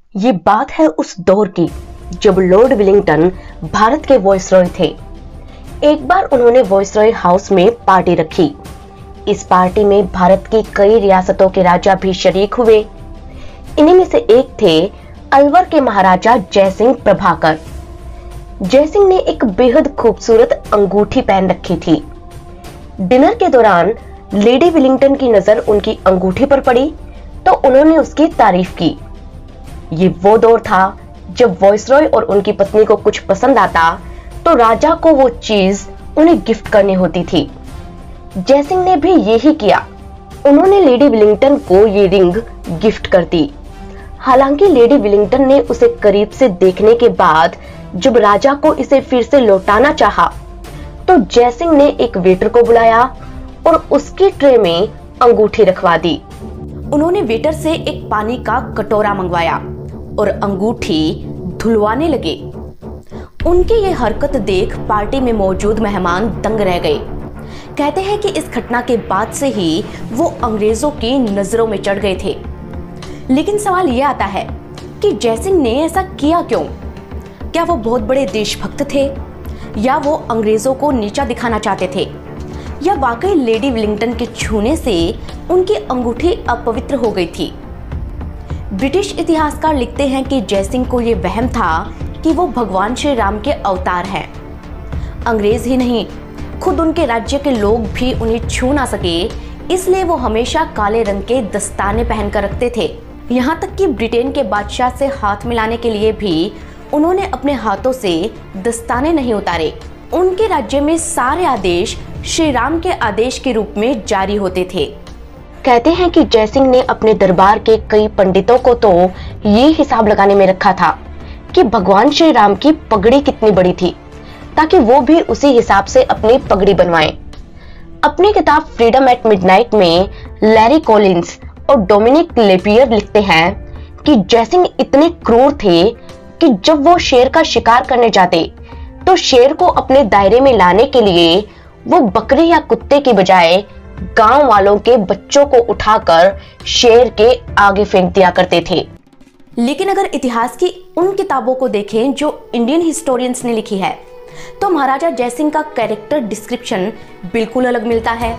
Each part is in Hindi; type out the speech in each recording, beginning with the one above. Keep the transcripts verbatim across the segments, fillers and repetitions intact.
ये बात है उस दौर की जब लॉर्ड विलिंगटन भारत के वायसरॉय थे। एक बार उन्होंने वायसरॉय हाउस में पार्टी रखी। इस पार्टी में भारत की कई रियासतों के राजा भी शरीक हुए। इन्हीं में से एक थे अलवर के महाराजा जयसिंह प्रभाकर। जयसिंह ने एक बेहद खूबसूरत अंगूठी पहन रखी थी। डिनर के दौरान लेडी विलिंगटन की नजर उनकी अंगूठी पर पड़ी तो उन्होंने उसकी तारीफ की। ये वो दौर था जब वायसरॉय और उनकी पत्नी को कुछ पसंद आता तो राजा को वो चीज उन्हें गिफ्ट करनी होती थी। जयसिंह ने भी यही किया। उन्होंने लेडी विलिंगटन को ये रिंग गिफ्ट कर दी। हालांकि लेडी विलिंगटन ने उसे करीब से देखने के बाद जब राजा को इसे फिर से लौटाना चाहा, तो जयसिंह ने एक वेटर को बुलाया और उसकी ट्रे में अंगूठी रखवा दी। उन्होंने वेटर से एक पानी का कटोरा मंगवाया और अंगूठी धुलवाने लगे। उनकी ये हरकत देख पार्टी में मौजूद मेहमान दंग रह गए। कहते हैं कि इस घटना के बाद से ही वो अंग्रेजों की नजरों में चढ़ गए थे। लेकिन सवाल यह आता है कि जयसिंह ने ऐसा किया क्यों? क्या वो बहुत बड़े देशभक्त थे, या वो अंग्रेजों को नीचा दिखाना चाहते थे, या वाकई लेडी विलिंगटन के छूने से उनकी अंगूठी अपवित्र हो गई थी? ब्रिटिश इतिहासकार लिखते हैं कि जयसिंह को यह वहम था कि वो भगवान श्री राम के अवतार हैं। अंग्रेज ही नहीं, खुद उनके राज्य के लोग भी उन्हें छू ना सके, इसलिए वो हमेशा काले रंग के दस्ताने पहनकर रखते थे। यहाँ तक कि ब्रिटेन के बादशाह से हाथ मिलाने के लिए भी उन्होंने अपने हाथों से दस्ताने नहीं उतारे। उनके राज्य में सारे आदेश श्री राम के आदेश के रूप में जारी होते थे। कहते हैं कि जयसिंह ने अपने दरबार के कई पंडितों को तो ये हिसाब लगाने में रखा था कि भगवान श्री राम की पगड़ी कितनी बड़ी थी, ताकि वो भी उसी हिसाब से अपनी पगड़ी बनवाएं। अपनी किताब फ्रीडम एट मिडनाइट में लैरी कॉलिंस और डोमिनिक लेपियर लिखते हैं कि जयसिंह इतने क्रूर थे कि जब वो शेर का शिकार करने जाते तो शेर को अपने दायरे में लाने के लिए वो बकरी या कुत्ते की बजाय गांव वालों के बच्चों को उठाकर शेर के आगे फेंक दिया करते थे। लेकिन अगर इतिहास की उन किताबों को देखें जो इंडियन हिस्टोरियंस ने लिखी है, तो महाराजा जयसिंह का कैरेक्टर डिस्क्रिप्शन बिल्कुल अलग मिलता है।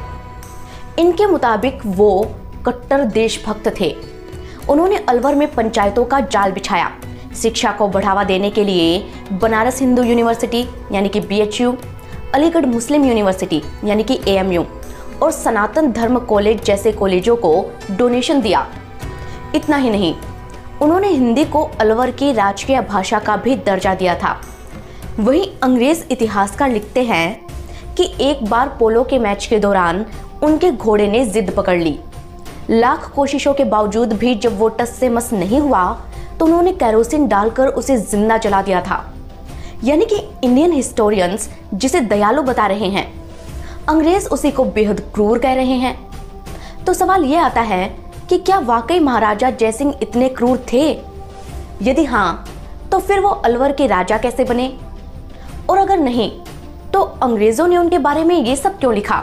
इनके मुताबिक वो कट्टर देशभक्त थे। उन्होंने अलवर में पंचायतों का जाल बिछाया। शिक्षा को बढ़ावा देने के लिए बनारस हिंदू यूनिवर्सिटी यानी कि B H U, Aligarh Muslim university यानी कि ए एम यू और सनातन धर्म कॉलेज जैसे कॉलेजों को डोनेशन दिया। इतना ही नहीं, उन्होंने हिंदी को अलवर की राजकीय भाषा का भी दर्जा दिया था। वहीं अंग्रेज इतिहासकार लिखते हैं कि एक बार पोलो के मैच के दौरान उनके घोड़े ने जिद पकड़ ली। लाख कोशिशों के बावजूद भी जब वो टस से मस नहीं हुआ तो उन्होंने कैरोसिन डालकर उसे जिंदा जला दिया था। यानी कि इंडियन हिस्टोरियंस जिसे दयालु बता रहे हैं, अंग्रेज उसी को बेहद क्रूर कह रहे हैं। तो सवाल यह आता है कि क्या वाकई महाराजा जयसिंह इतने क्रूर थे? यदि हाँ, तो फिर वो अलवर के राजा कैसे बने? और अगर नहीं, तो अंग्रेजों ने उनके बारे में ये सब क्यों लिखा?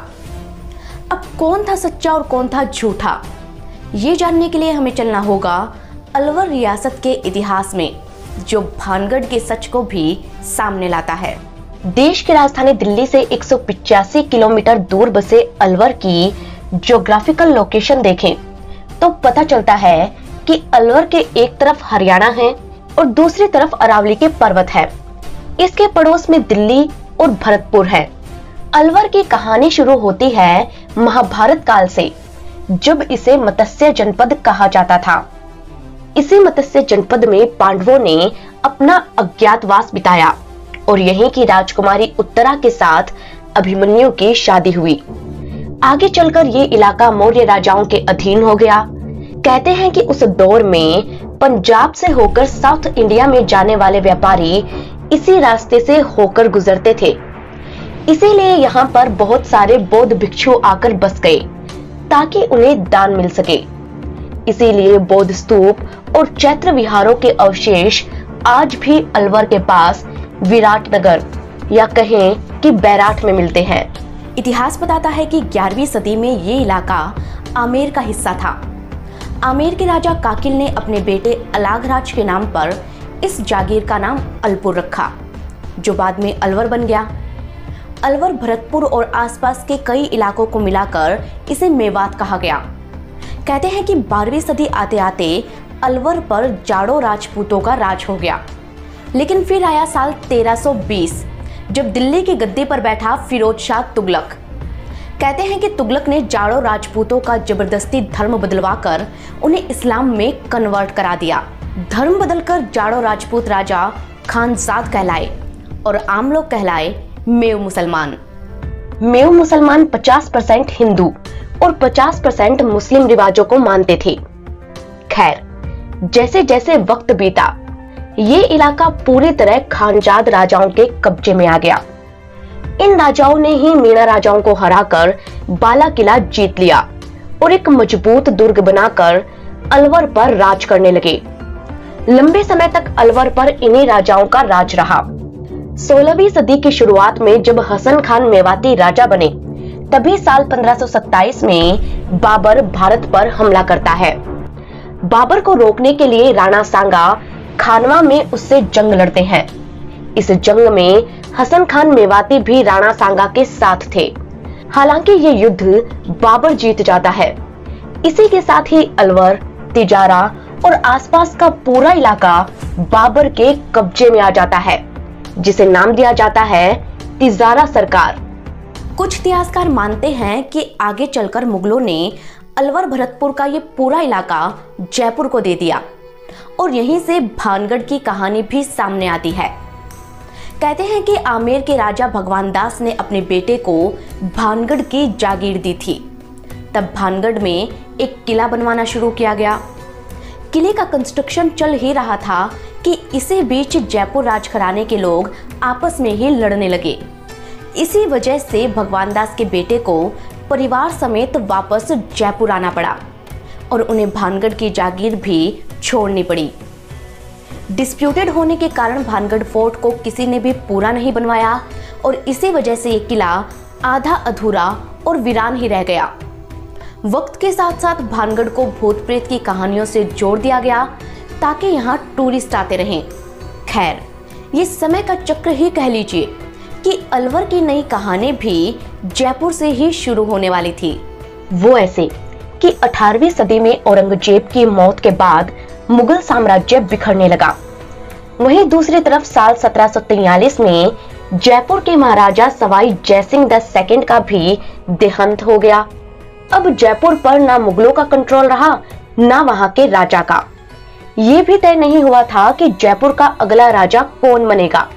अब कौन था सच्चा और कौन था झूठा, ये जानने के लिए हमें चलना होगा अलवर रियासत के इतिहास में, जो भानगढ़ के सच को भी सामने लाता है। देश की राजधानी दिल्ली से एक सौ पिचासी किलोमीटर दूर बसे अलवर की ज्योग्राफिकल लोकेशन देखें तो पता चलता है कि अलवर के एक तरफ हरियाणा है और दूसरी तरफ अरावली के पर्वत है। इसके पड़ोस में दिल्ली और भरतपुर है। अलवर की कहानी शुरू होती है महाभारत काल से, जब इसे मत्स्य जनपद कहा जाता था। इसी मत्स्य जनपद में पांडवों ने अपना अज्ञातवास बिताया और यहीं की राजकुमारी उत्तरा के साथ अभिमन्यु की शादी हुई। आगे चलकर ये इलाका मौर्य राजाओं के अधीन हो गया। कहते हैं कि उस दौर में पंजाब से होकर साउथ इंडिया में जाने वाले व्यापारी इसी रास्ते से होकर गुजरते थे। इसीलिए यहाँ पर बहुत सारे बौद्ध भिक्षु आकर बस गए ताकि उन्हें दान मिल सके। इसीलिए बौद्ध स्तूप और चैत्र विहारों के अवशेष आज भी अलवर के पास विराटनगर या कहें कि बैराठ में मिलते हैं। इतिहास बताता है कि ग्यारहवीं सदी में ये इलाका आमेर का हिस्सा था। आमेर के राजा काकिल ने अपने बेटे अलाघराज के नाम पर इस जागीर का नाम अलपुर रखा, जो बाद में अलवर बन गया। अलवर भरतपुर और आसपास के कई इलाकों को मिलाकर इसे मेवात कहा गया। कहते हैं कि बारहवीं सदी आते आते अलवर पर जाड़ो राजपूतों का राज हो गया। लेकिन फिर आया साल तेरह सौ बीस, जब दिल्ली की गद्दी पर बैठा फिरोज शाह तुगलक। कहते हैं कि तुगलक ने जाड़ो राजपूतों का जबरदस्ती धर्म बदलवाकर उन्हें इस्लाम में कन्वर्ट करा दिया। धर्म बदलकर जाड़ो राजपूत राजा खानजाद कहलाए और आम लोग कहलाए मेव मुसलमान। मेव मुसलमान पचास परसेंट हिंदू और पचास परसेंट मुस्लिम रिवाजों को मानते थे। खैर, जैसे जैसे वक्त बीता, ये इलाका पूरी तरह खानजाद राजाओं के कब्जे में आ गया। इन राजाओं ने ही मीणा राजाओं को हराकर बाला किला जीत लिया और एक मजबूत दुर्ग बनाकर अलवर पर राज करने लगे। लंबे समय तक अलवर पर इन्हीं राजाओं का राज रहा। सोलहवीं सदी की शुरुआत में जब हसन खान मेवाती राजा बने, तभी साल पंद्रह सौ सत्ताईस में बाबर भारत पर हमला करता है। बाबर को रोकने के लिए राणा सांगा खानवा में उससे जंग लड़ते हैं। इस जंग में हसन खान मेवाती भी राणा सांगा के साथ थे। हालांकि ये युद्ध बाबर जीत जाता है। इसी के साथ ही अलवर, तिजारा और आसपास का पूरा इलाका बाबर के कब्जे में आ जाता है, जिसे नाम दिया जाता है तिजारा सरकार। कुछ इतिहासकार मानते हैं कि आगे चलकर मुगलों ने अलवर भरतपुर का ये पूरा इलाका जयपुर को दे दिया और यहीं से भानगढ़ की कहानी भी सामने आती है। कहते हैं कि आमेर के राजा भगवान दास ने अपने बेटे को भानगढ़ की जागीर दी थी। तब भानगढ़ में एक किला बनवाना शुरू किया गया। किले का कंस्ट्रक्शन चल ही रहा था कि इसी बीच जयपुर राजघराने के लोग आपस में ही लड़ने लगे। इसी वजह से भगवान दास के बेटे को परिवार समेत वापस जयपुर आना पड़ा और उन्हें भानगढ़ की जागीर भी छोड़नी पड़ी। डिस्प्यूटेड होने के कारण भानगढ़ फोर्ट को किसी ने भी पूरा नहीं बनवाया और इसी वजह से ये किला आधा अधूरा और वीरान ही रह गया। वक्त के साथ साथ भानगढ़ को भूत प्रेत की कहानियों से जोड़ दिया गया ताकि यहाँ टूरिस्ट आते रहें। खैर, ये समय का चक्र ही कह लीजिए कि अलवर की नई कहानी भी जयपुर से ही शुरू होने वाली थी। वो ऐसे कि अठारहवीं सदी में औरंगजेब की मौत के बाद मुगल साम्राज्य बिखरने लगा। वहीं दूसरी तरफ साल सत्रह सौ तैंतालीस में जयपुर के महाराजा सवाई जयसिंह द सेकंड का भी देहांत हो गया। अब जयपुर पर ना मुगलों का कंट्रोल रहा, ना वहां के राजा का। ये भी तय नहीं हुआ था कि जयपुर का अगला राजा कौन बनेगा।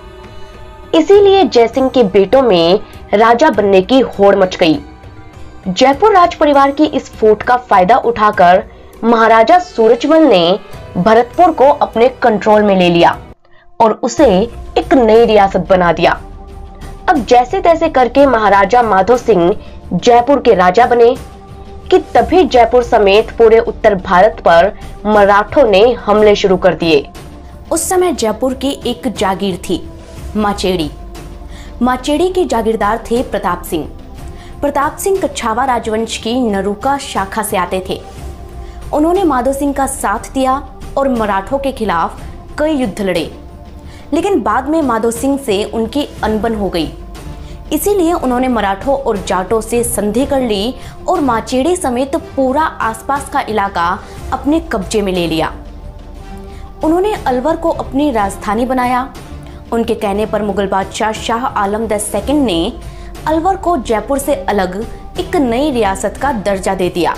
इसीलिए जयसिंह के बेटों में राजा बनने की होड़ मच गई। जयपुर राज परिवार की इस फूट का फायदा उठाकर महाराजा सूरजमल ने भरतपुर को अपने कंट्रोल में ले लिया और उसे एक नई रियासत बना दिया। अब जैसे तैसे करके महाराजा माधो सिंह जयपुर के राजा बने कि तभी जयपुर समेत पूरे उत्तर भारत पर मराठों ने हमले शुरू कर दिए। उस समय जयपुर की एक जागीर थी, माचेड़ी। माचेड़ी के जागीरदार थे प्रताप सिंह। प्रताप सिंह कछावा राजवंश की नरूका शाखा से आते थे। उन्होंने माधो सिंह का साथ दिया और मराठों के खिलाफ कई युद्ध लड़े, लेकिन बाद में माधो सिंह से उनकी अनबन हो गई। इसीलिए उन्होंने मराठों और जाटों से संधि कर ली और माचेड़ी समेत पूरा आसपास का इलाका अपने कब्जे में ले लिया। उन्होंने अलवर को अपनी राजधानी बनाया। उनके कहने पर मुगल बादशाह शाह आलम द सेकंड ने अलवर को जयपुर से अलग एक नई रियासत का दर्जा दे दिया।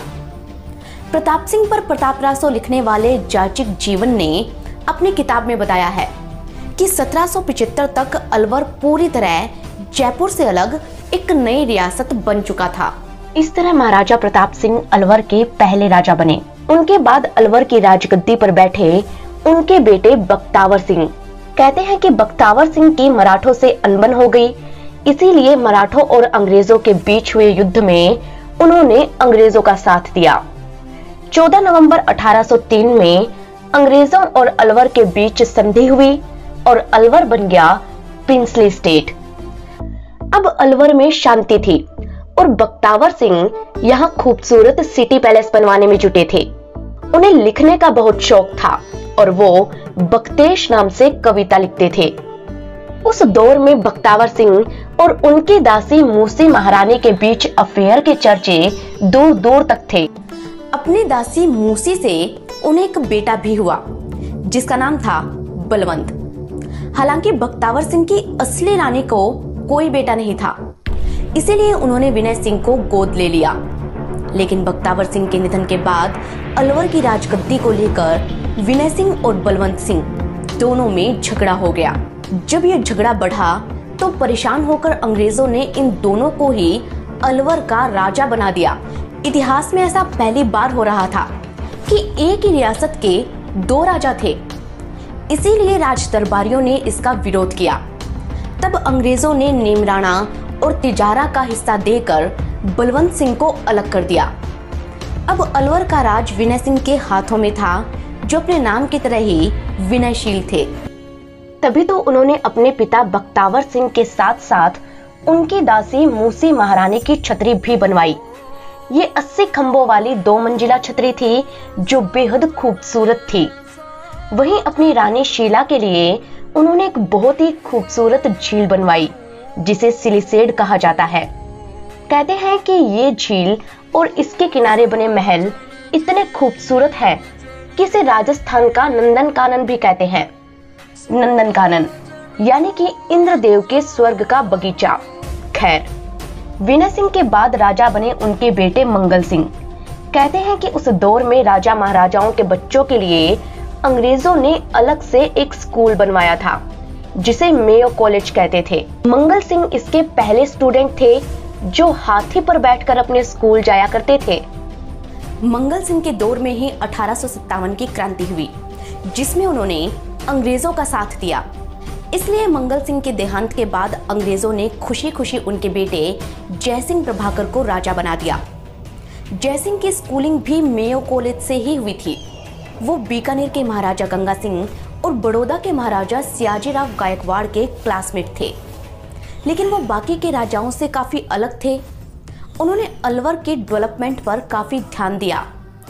प्रताप सिंह पर प्रताप रासो लिखने वाले जाचिक जीवन ने अपनी किताब में बताया है कि सत्रह सौ पचहत्तर तक अलवर पूरी तरह जयपुर से अलग एक नई रियासत बन चुका था। इस तरह महाराजा प्रताप सिंह अलवर के पहले राजा बने। उनके बाद अलवर की राजगद्दी पर बैठे उनके बेटे बख्तावर सिंह। कहते हैं कि बख्तावर सिंह की मराठों से अनबन हो गई, इसीलिए मराठों और अंग्रेजों के बीच हुए युद्ध में उन्होंने अंग्रेजों का साथ दिया। चौदह नवंबर अठारह सौ तीन में अंग्रेजों और अलवर के बीच संधि हुई और अलवर बन गया प्रिंसली स्टेट। अब अलवर में शांति थी और बख्तावर सिंह यहाँ खूबसूरत सिटी पैलेस बनवाने में जुटे थे। उन्हें लिखने का बहुत शौक था और वो बख्तेश नाम से कविता लिखते थे। उस दौर में बख्तावर सिंह और उनकी दासी मूसी महारानी के बीच अफेयर के चर्चे दूर दूर तक थे। अपनी दासी मूसी से उन्हें एक बेटा भी हुआ जिसका नाम था बलवंत। हालांकि बख्तावर सिंह की असली रानी को कोई बेटा नहीं था, इसीलिए उन्होंने विनय सिंह को गोद ले लिया। लेकिन बख्तावर सिंह के निधन के बाद अलवर की राजगद्दी को लेकर विनय सिंह और बलवंत सिंह दोनों में झगड़ा हो गया। जब यह झगड़ा बढ़ा तो परेशान होकर अंग्रेजों ने इन दोनों को ही अलवर का राजा बना दिया। इतिहास में ऐसा पहली बार हो रहा था कि एक ही रियासत के दो राजा थे, इसीलिए राज दरबारियों ने इसका विरोध किया। तब अंग्रेजों ने नेमराना और तिजारा का हिस्सा देकर बलवंत सिंह को अलग कर दिया। अब अलवर का राज विनय सिंह के हाथों में था, जो अपने नाम की तरह ही विनयशील थे। तभी तो उन्होंने अपने पिता बख्तावर सिंह के साथ साथ उनकी दासी मूसी महारानी की छतरी भी बनवाई। ये अस्सी खंभों वाली दो मंजिला छतरी थी जो बेहद खूबसूरत थी। वहीं अपनी रानी शीला के लिए उन्होंने एक बहुत ही खूबसूरत झील बनवाई जिसे सिलिसेड कहा जाता है। कहते हैं कि ये झील और इसके किनारे बने महल इतने खूबसूरत हैं कि इसे राजस्थान का नंदन कानन भी कहते हैं। नंदन कानन यानी कि इंद्रदेव के स्वर्ग का बगीचा। खैर, विनय सिंह के बाद राजा बने उनके बेटे मंगल सिंह। कहते हैं कि उस दौर में राजा महाराजाओं के बच्चों के लिए अंग्रेजों ने अलग से एक स्कूल बनवाया था जिसे मेयो कॉलेज कहते थे। मंगल सिंह इसके पहले स्टूडेंट थे जो हाथी पर बैठकर अपने स्कूल जाया करते थे। मंगल सिंह के दौर में ही अठारह सौ सत्तावन की क्रांति हुई जिसमें उन्होंने अंग्रेजों का साथ दिया। इसलिए मंगल सिंह के देहांत के बाद अंग्रेजों ने खुशी खुशी उनके बेटे जयसिंह प्रभाकर को राजा बना दिया। जयसिंह की स्कूलिंग भी मेयो कॉलेज से ही हुई थी। वो बीकानेर के महाराजा गंगा सिंह और बड़ौदा के महाराजा सियाजीराव गायकवाड़ के क्लासमेट थे, लेकिन वो बाकी के राजाओं से काफी अलग थे। उन्होंने अलवर के डेवलपमेंट पर काफी ध्यान दिया।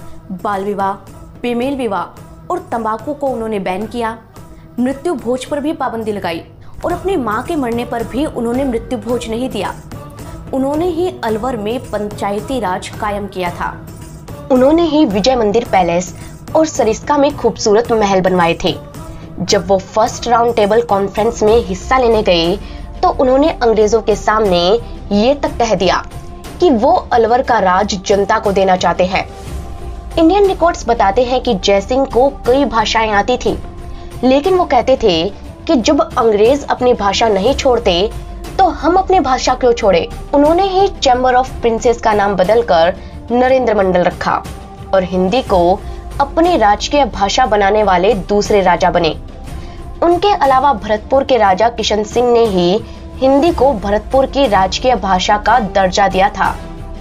बाल विवाह, बेमेल विवाह और तंबाकू को उन्होंने बैन किया। मृत्यु भोज पर भी पाबंदी लगाई और अपनी मां के मरने पर भी उन्होंने मृत्यु भोज नहीं दिया। उन्होंने ही अलवर में पंचायती राज कायम किया था। उन्होंने ही विजय मंदिर पैलेस और सरिस्का में खूबसूरत महल बनवाए थे। जब वो फर्स्ट राउंड टेबल कॉन्फ्रेंस में हिस्सा लेने गए तो उन्होंने अंग्रेजों के सामने ये तक कह दिया कि वो अलवर का राज जनता को देना चाहते हैं। इंडियन रिकॉर्ड्स बताते हैं कि जयसिंह को कई भाषाएं आती थी, लेकिन वो कहते थे कि जब अंग्रेज अपनी भाषा नहीं छोड़ते तो हम अपनी भाषा क्यों छोड़े। उन्होंने ही चैम्बर ऑफ प्रिंसेस का नाम बदलकर नरेंद्र मंडल रखा और हिंदी को अपनी राजकीय भाषा बनाने वाले दूसरे राजा बने। उनके अलावा भरतपुर के राजा किशन सिंह ने ही हिंदी को भरतपुर की राजकीय भाषा का दर्जा दिया था।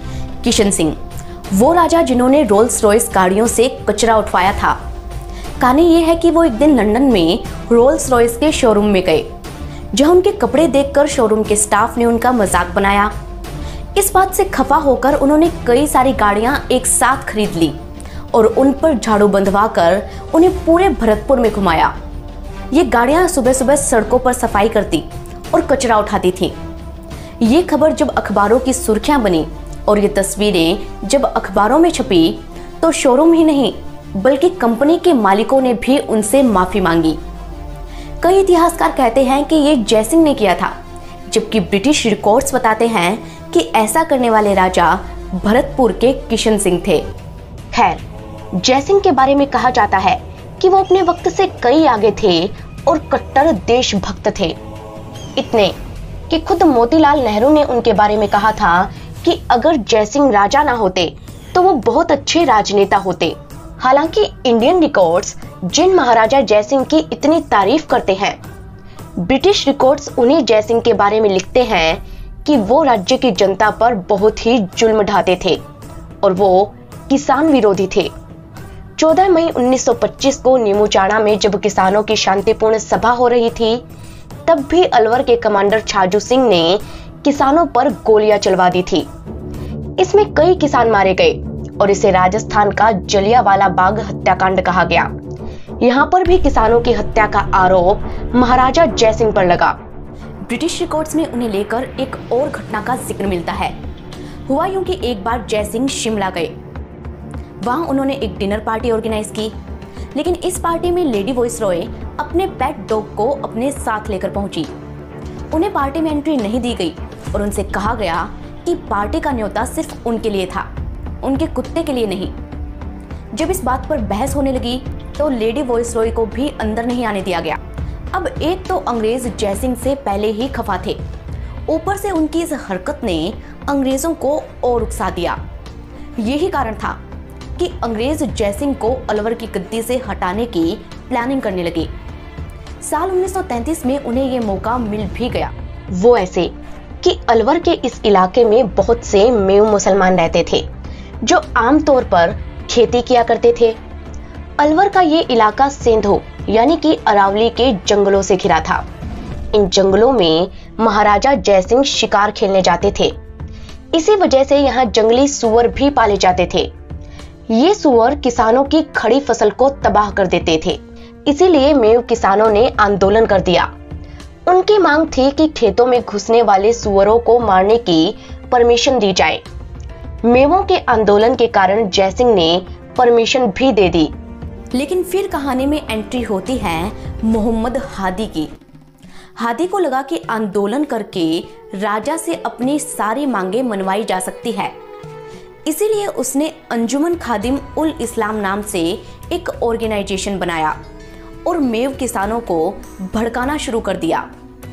किशन सिंह वो राजा जिन्होंने रोल्स रॉयस गाड़ियों से कचरा उठवाया था। कहानी ये है कि वो एक दिन लंदन में रोल्स रॉयस के शोरूम में गए, जहां उनके कपड़े देखकर शोरूम के स्टाफ ने उनका मजाक बनाया। इस बात से खफा होकर उन्होंने कई सारी गाड़ियां एक साथ खरीद ली और उन पर झाड़ू बंधवा कर उन्हें पूरे भरतपुर में घुमाया। ये गाड़ियां सुबह सुबह सड़कों पर सफाई करती और कचरा उठाती थीं। ये खबर जब अखबारों की सुर्खियां बनी और ये तस्वीरें जब अखबारों में छपी तो शोरूम ही नहीं बल्कि कंपनी के मालिकों ने भी उनसे माफी मांगी। कई इतिहासकार कहते हैं कि ये जयसिंह ने किया था, जबकि ब्रिटिश रिकॉर्ड्स बताते हैं कि ऐसा करने वाले राजा भरतपुर के किशन सिंह थे। खैर, जयसिंह के बारे में कहा जाता है कि वो अपने वक्त से कई आगे थे और कट्टर देशभक्त थे। इतने कि खुद मोतीलाल नेहरू ने उनके बारे में कहा था कि अगर जयसिंह राजा ना होते तो वो बहुत अच्छे राजनेता होते। हालांकि इंडियन रिकॉर्ड्स जिन महाराजा जयसिंह की इतनी तारीफ करते हैं, ब्रिटिश रिकॉर्ड्स उन्हीं जयसिंह के बारे में लिखते हैं कि वो राज्य की जनता पर बहुत ही जुल्म ढाते थे और वो किसान विरोधी थे। चौदह मई उन्नीस सौ पच्चीस को नीमूचाणा में जब किसानों की शांतिपूर्ण सभा हो रही थी, तब भी अलवर के कमांडर छाजू सिंह ने किसानों पर गोलियां चलवा दी थी। इसमें कई किसान मारे गए और इसे राजस्थान का जलियांवाला बाग हत्याकांड कहा गया। यहाँ पर भी किसानों की हत्या का आरोप महाराजा जयसिंह पर लगा। ब्रिटिश रिकॉर्ड्स में उन्हें लेकर एक और घटना का जिक्र मिलता है। हुआ यूं कि एक बार जयसिंह शिमला गए। वहां उन्होंने एक डिनर पार्टी ऑर्गेनाइज की, लेकिन इस पार्टी में लेडी वॉइसरॉय अपने पेट डॉग को अपने साथ लेकर पहुंची। उन्हें पार्टी में एंट्री नहीं दी गई और उनसे कहा गया कि पार्टी का न्योता सिर्फ उनके लिए था, उनके कुत्ते के लिए नहीं। जब इस बात पर बहस होने लगी तो लेडी वॉइसरॉय को भी अंदर नहीं आने दिया गया। अब एक तो अंग्रेज जयसिंह से पहले ही खफा थे, ऊपर से उनकी इस हरकत ने अंग्रेजों को और उकसा दिया। यही कारण था कि अंग्रेज जयसिंह को अलवर की गद्दी से हटाने की प्लानिंग करने लगे। साल उन्नीस सौ तैंतीस में उन्हें यह मौका मिल भी गया। वो ऐसे कि अलवर के इस इलाके में बहुत से मेव मुसलमान रहते थे जो आमतौर पर खेती किया करते थे। अलवर का ये इलाका सेंधो यानी कि अरावली के जंगलों से घिरा था। इन जंगलों में महाराजा जयसिंह शिकार खेलने जाते थे। इसी वजह से यहाँ जंगली सुअर भी पाले जाते थे। ये सुअर किसानों की खड़ी फसल को तबाह कर देते थे, इसीलिए मेव किसानों ने आंदोलन कर दिया। उनकी मांग थी कि खेतों में घुसने वाले सुअरों को मारने की परमिशन दी जाए। मेवों के आंदोलन के कारण जयसिंह ने परमिशन भी दे दी। लेकिन फिर कहानी में एंट्री होती है मोहम्मद हादी की। हादी को लगा कि आंदोलन करके राजा से अपनी सारी मांगे मनवाई जा सकती है, इसीलिए उसने अंजुमन खादिम उल इस्लाम नाम से एक ऑर्गेनाइजेशन बनाया और मेव किसानों को भड़काना शुरू कर दिया।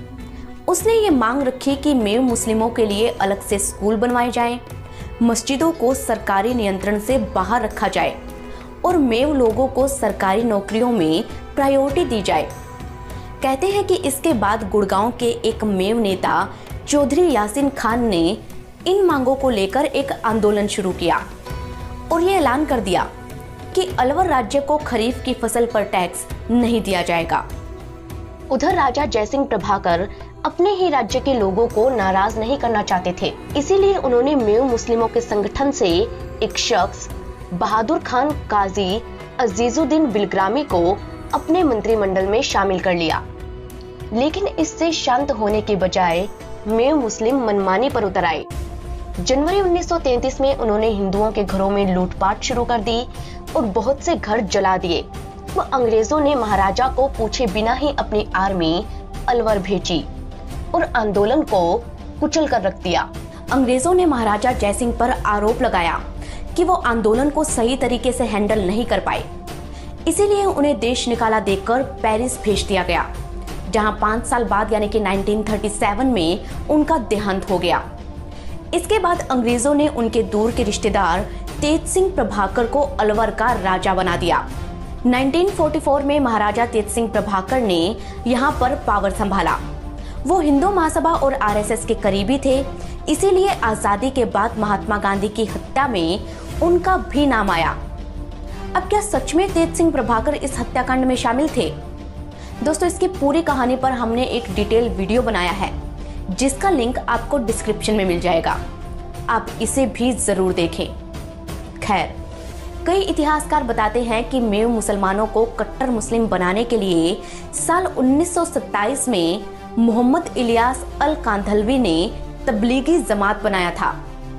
उसने ये मांग रखी कि मेव मुस्लिमों के लिए अलग से स्कूल बनवाए जाएं, मस्जिदों को सरकारी नियंत्रण से बाहर रखा जाए और मेव लोगों को सरकारी नौकरियों में प्रायोरिटी दी जाए। कहते हैं कि इसके बाद गुड़गांव के एक मेव नेता चौधरी यासीन खान ने इन मांगों को लेकर एक आंदोलन शुरू किया और ये ऐलान कर दिया कि अलवर राज्य को खरीफ की फसल पर टैक्स नहीं दिया जाएगा। उधर राजा जयसिंह प्रभाकर अपने ही राज्य के लोगों को नाराज नहीं करना चाहते थे, इसीलिए उन्होंने मेव मुस्लिमों के संगठन से एक शख्स बहादुर खान काजी अजीजुद्दीन बिलग्रामी को अपने मंत्रिमंडल में शामिल कर लिया। लेकिन इससे शांत होने के बजाय मेव मुस्लिम मनमानी पर उतर आए। जनवरी उन्नीस सौ तैंतीस में उन्होंने हिंदुओं के घरों में लूटपाट शुरू कर दी और बहुत से घर जला दिए। वो अंग्रेजों ने महाराजा को पूछे बिना ही अपनी आर्मी अलवर भेजी और आंदोलन को कुचल कर रख दिया। अंग्रेजों ने महाराजा जयसिंह पर आरोप लगाया कि वो आंदोलन को सही तरीके से हैंडल नहीं कर पाए, इसीलिए उन्हें देश निकाला देकर पेरिस भेज दिया गया, जहां पांच साल बाद यानी कि उन्नीस सौ सैंतीस में उनका देहांत हो गया। इसके बाद अंग्रेजों ने उनके दूर के रिश्तेदार तेज सिंह प्रभाकर को अलवर का राजा बना दिया। उन्नीस सौ चौवालीस में महाराजा तेज सिंह प्रभाकर ने यहाँ पर पावर संभाला। वो हिंदू महासभा और आरएसएस के करीबी थे, इसीलिए आजादी के बाद महात्मा गांधी की हत्या में उनका भी नाम आया। अब क्या सच में तेज सिंह प्रभाकर इस हत्याकांड में शामिल थे? दोस्तों, इसकी पूरी कहानी पर हमने एक डिटेल वीडियो बनाया है, जिसका लिंक आपको डिस्क्रिप्शन में मिल जाएगा। आप इसे भी जरूर देखें। खैर, कई इतिहासकार बताते हैं कि मेव मुसलमानों को कट्टर मुस्लिम बनाने के लिए साल उन्नीस सौ सत्ताईस में मोहम्मद इलियास अल कांधलवी ने तबलीगी जमात बनाया था।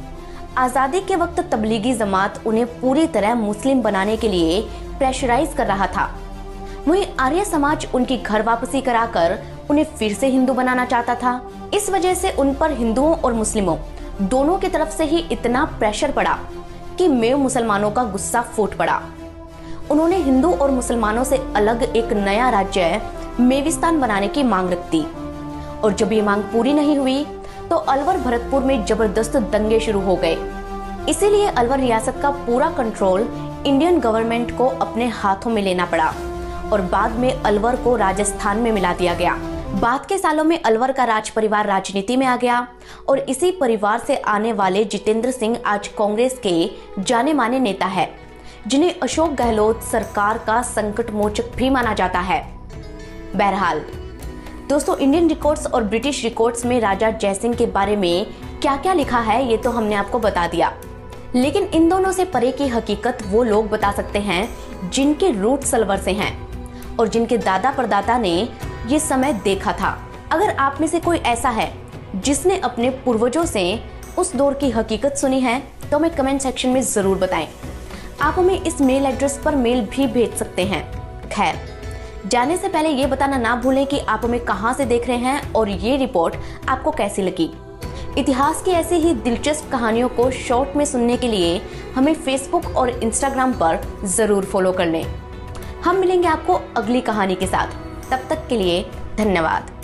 आजादी के वक्त तबलीगी जमात उन्हें पूरी तरह मुस्लिम बनाने के लिए प्रेशराइज कर रहा था। वहीं आर्य समाज उनकी घर वापसी कराकर उन्हें फिर से हिंदू बनाना चाहता था। इस वजह से उन पर हिंदुओं और मुस्लिमों दोनों की तरफ से ही इतना प्रेशर पड़ा कि मेव मुसलमानों का गुस्सा फूट पड़ा। उन्होंने हिंदू और मुसलमानों से अलग एक नया राज्य मेविस्तान बनाने की मांग रख दी और जब ये मांग पूरी नहीं हुई तो अलवर भरतपुर में जबरदस्त दंगे शुरू हो गए। इसीलिए अलवर रियासत का पूरा कंट्रोल इंडियन गवर्नमेंट को अपने हाथों में लेना पड़ा और बाद में अलवर को राजस्थान में मिला दिया गया। बाद के सालों में अलवर का राज परिवार राजनीति में आ गया और इसी परिवार से आने वाले जितेंद्र सिंह आज कांग्रेस के जाने माने नेता है, जिन्हें अशोक गहलोत सरकार का संकट मोचक भी माना जाता है। बहरहाल दोस्तों, इंडियन रिकॉर्ड्स और ब्रिटिश रिकॉर्ड्स में राजा जयसिंह के बारे में क्या क्या लिखा है ये तो हमने आपको बता दिया, लेकिन इन दोनों से परे की हकीकत वो लोग बता सकते हैं जिनके रूट सलवर से हैं और जिनके दादा परदादा ने ये समय देखा था। अगर आप में से कोई ऐसा है जिसने अपने पूर्वजों से उस दौर की हकीकत सुनी है तो हमें कमेंट सेक्शन में जरूर बताएं। आप हमें इस मेल एड्रेस पर मेल भी भेज सकते हैं। खैर, जाने से पहले ये बताना ना भूलें कि आप हमें कहां से देख रहे हैं और ये रिपोर्ट आपको कैसी लगी। इतिहास की ऐसी ही दिलचस्प कहानियों को शॉर्ट में सुनने के लिए हमें फेसबुक और इंस्टाग्राम पर जरूर फॉलो कर लें। हम मिलेंगे आपको अगली कहानी के साथ। तब तक के लिए धन्यवाद।